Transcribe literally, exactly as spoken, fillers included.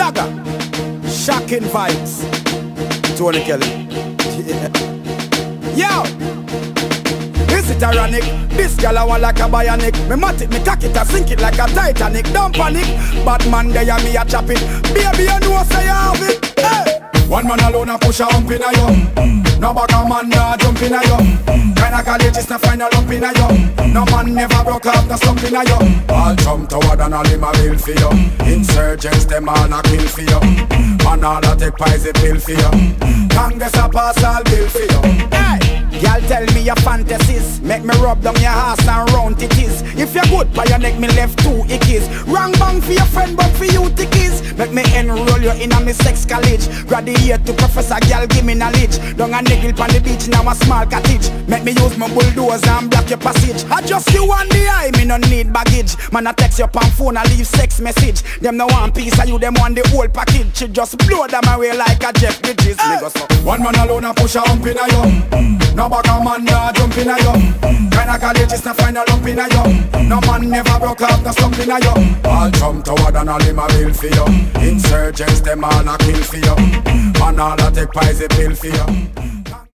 Jagger, shocking vibes. Tony Kelly. Yeah. Yo. Is it ironic? This girl I want like a bionic. Me mat it, me cock it, I sink it like a Titanic. Don't panic, bad man there me a chop it. Baby you know say you have it. Hey. One man alone a push a hump in a yo. No bugger man nah jump in a yo. Kinda college is not find a lump in a yo. No man never broke up, no slump in a yo. All jump toward and all him a bill for you. Insurgents them all a kill for you. Man all a take poison pill for you. Congress a pass all bill for you. Hey. Y'all tell me your fantasies. Make me rub down your ass and round titties. If you're good by your neck, me left two ickies. Wrong bang for your friend, but for you tickies. Make me enroll you in a me sex college. Graduate to professor, girl, give me knowledge. Down a niggle on the beach, now a small cottage. Make me use my bulldozer and block your passage. I just you on the eye, me no need baggage. Man, I text your pan phone, I leave sex message. Them no one piece, of you them want the whole package. She just blow them away like a Jeff Bridges. Hey. One man alone a push a hump in a yo. No bugger man nah jump in a yo. Kinda college is not find a lump in a yo. No man never broke up, no slump in a yo. All jump toward and all him a bill for you. Insurgents them all a kill for you. Man all a take poison pill for you.